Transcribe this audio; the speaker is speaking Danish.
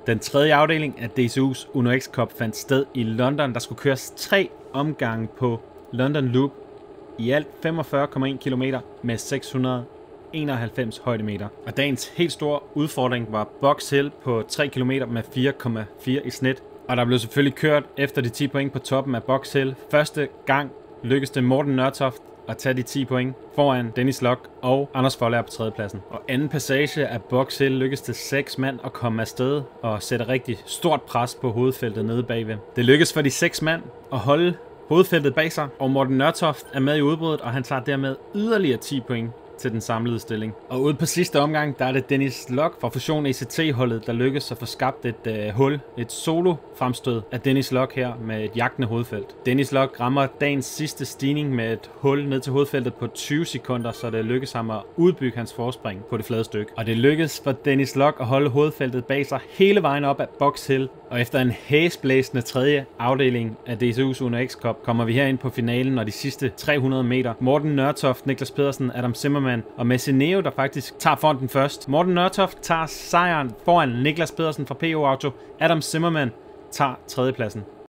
Den tredje afdeling af DCU's Uno X Cup fandt sted i London. Der skulle køres 3 omgange på London Loop. I alt 45,1 km med 691 højdemeter. Og dagens helt store udfordring var Box Hill på 3 km med 4,4 i snit. Og der blev selvfølgelig kørt efter de 10 point på toppen af Box Hill. Første gang lykkedes det Morten Nørtoft at tage de 10 point foran Dennis Lock og Anders Foldager på tredjepladsen. Og anden passage af Box Hill lykkedes det 6 mand at komme afsted og sætte rigtig stort pres på hovedfeltet nede bagved. Det lykkedes for de 6 mand at holde hovedfeltet bag sig, og Morten Nørtoft er med i udbruddet, og han tager dermed yderligere 10 point til den samlede stilling. Og ude på sidste omgang, der er det Dennis Lock fra Fusion ECT-holdet, der lykkes at få skabt et hul, et solo fremstød af Dennis Lock her med et jagtende hovedfelt. Dennis Lock rammer dagens sidste stigning med et hul ned til hovedfeltet på 20 sekunder, så det lykkes ham at udbygge hans forspring på det flade stykke. Og det lykkes for Dennis Lock at holde hovedfeltet bag sig hele vejen op ad Box Hill, og efter en hæsblæsende tredje afdeling af DCU's Uno X Cup kommer vi herind på finalen og de sidste 300 meter. Morten Nørtoft, Niklas Pedersen, Adam Zimmermann og Messineo, der faktisk tager fronten først. Morten Nørtoft tager sejren foran Niklas Pedersen fra PO Auto. Adam Zimmermann tager tredjepladsen.